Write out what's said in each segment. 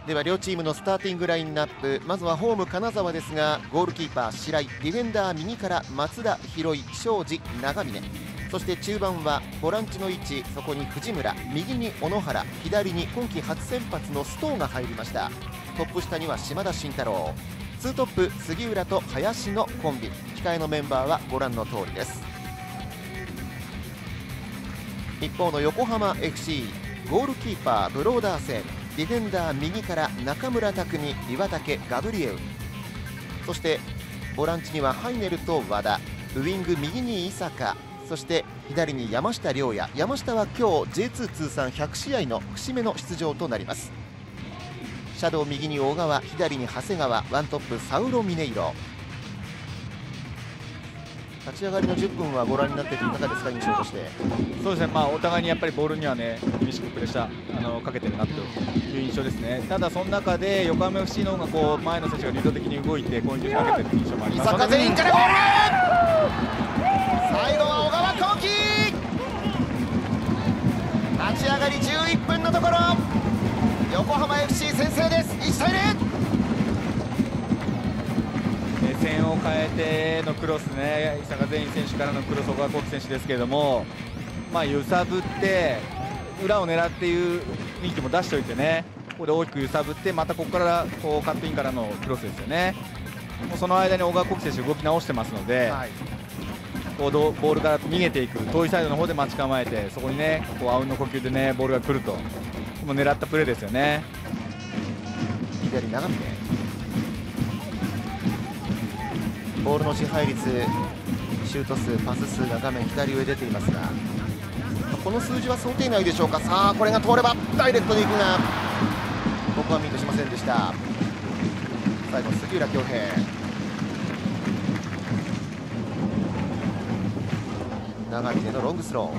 では両チームのスターティングラインナップ、まずはホーム金沢ですが、ゴールキーパー白井、ディフェンダー右から松田、広井、庄司、長峰、そして中盤はボランチの位置、そこに藤村、右に小野原、左に今季初先発の須藤が入りました。トップ下には島田慎太郎、ツートップ杉浦と林のコンビ、控えのメンバーはご覧の通りです。一方の横浜 FC、 ゴールキーパーブローダーセン、ディフェンダー右から中村拓海、岩竹、ガブリエウ、そしてボランチにはハイネルと和田、ウイング右に伊坂、そして左に山下亮也、山下は今日 J2 通算100試合の節目の出場となります。シャドウ右に小川、左に長谷川、ワントップサウロ・ミネイロ。立ち上がりの10分はご覧になっていていかがですか、印象として。 そうですね、お互いにやっぱりボールにはね厳しくプレッシャーかけてるなという印象ですね。ただその中で横浜 FC の方がこう前の選手が流動的に動いて攻撃にかけてる印象もあります。 伊坂全員からゴール、最後は小川幸輝、立ち上がり11分のところ、横浜 FC 先制です。1対0。 線を変えてのクロスね、伊坂全員選手からのクロス、小川幸輝選手ですけれども、揺さぶって裏を狙っていう雰囲気も出しておいてね、ここで大きく揺さぶって、またここからこうカットインからのクロスですよね。もうその間に小川幸輝選手動き直してますので、こうボールから逃げていく遠いサイドの方で待ち構えて、そこにねこうあうんの呼吸でねボールが来ると、もう狙ったプレーですよね。 左長峰、ボールの支配率、シュート数、パス数が画面左上出ていますが、この数字は想定内でしょうか。さあこれが通ればダイレクトでいくが、ここはミートしませんでした。最後杉浦恭平、長峰のロングスロ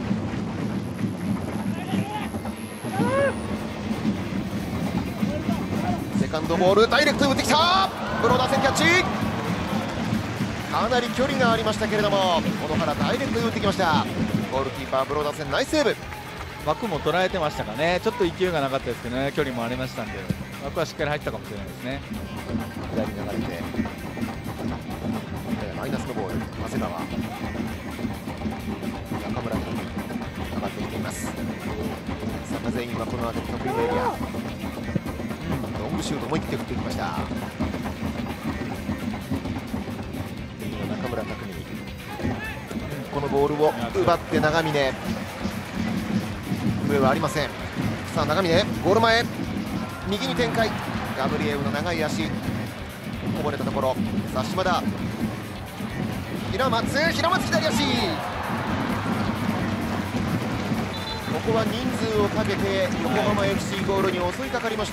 ー、セカンドボールダイレクトに打ってきた、ブローダー戦キャッチ、かなり距離がありましたけれども、小野原ダイレクトで打ってきました。ゴールキーパーブローダー戦ナイスセーブ。 枠も捉えてましたかね、ちょっと勢いがなかったですけどね、距離もありましたんで、枠はしっかり入ったかもしれないですね。 左に流れてマイナスのボール、長谷川、中村に上がってきています。坂全員はこの辺り得意のエリア、ロングシュート思い切って振っていきました。中村拓海、このボールを奪って長峰、上はありません。さあ長峰ゴール前、右に展開、ガブリエウの長い足、こぼれたところ、さあ島田、平松左足、ここは人数をかけて横浜 FC ゴールに襲いかかりました。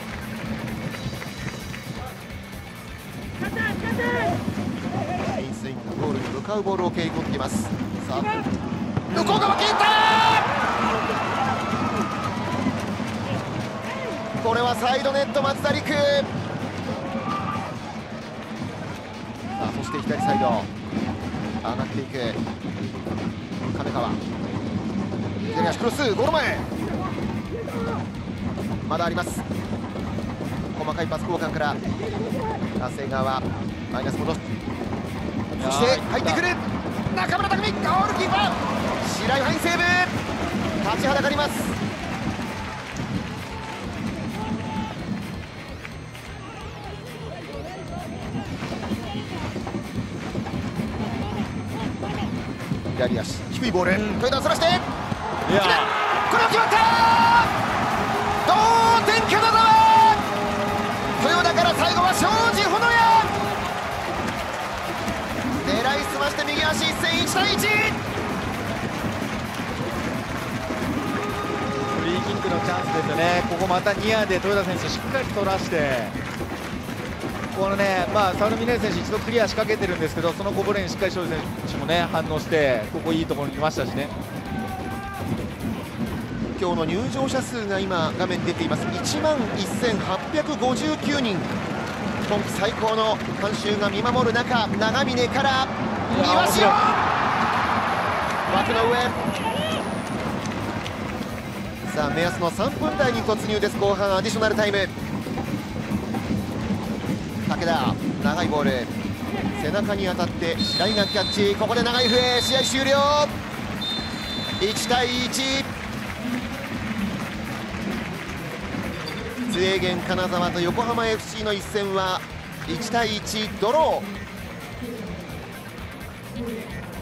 インスイングゴールに向かうボールを蹴り込んでいます。さあ向こう側切った、これはサイドネット、松田陸、さあそして左サイド上がっていく亀川、左足クロス、ゴール前まだあります。細かいパス交換から長谷川、マイナス戻す、そして入ってくる中村拓海、ゴールキーパー白井ファインセーブ、立ちはだかります。左足低いボール、豊田をそらして、これは決まった、同点金沢、豊田から最後は庄司穂野谷、狙いすまして右足一閃、1対1。 フリーキックのチャンスですよね。ここまたニアで豊田選手しっかり取らして、このね、サウルミネー選手一度クリア仕掛けてるんですけど、そのこぼれにしっかり庄司選手もね反応して、ここいいところに来ましたしね。 今日の入場者数が今画面に出ています。11,859人、今季最高の観衆が見守る中、長峰から庭師枠の上、 さあ目安の3分台に突入です。後半アディショナルタイム。武田、長いボール、背中に当たって白井がキャッチ。ここで長い笛、試合終了。1対1。津英源金沢と横浜 FC の一戦は1対1ドロー。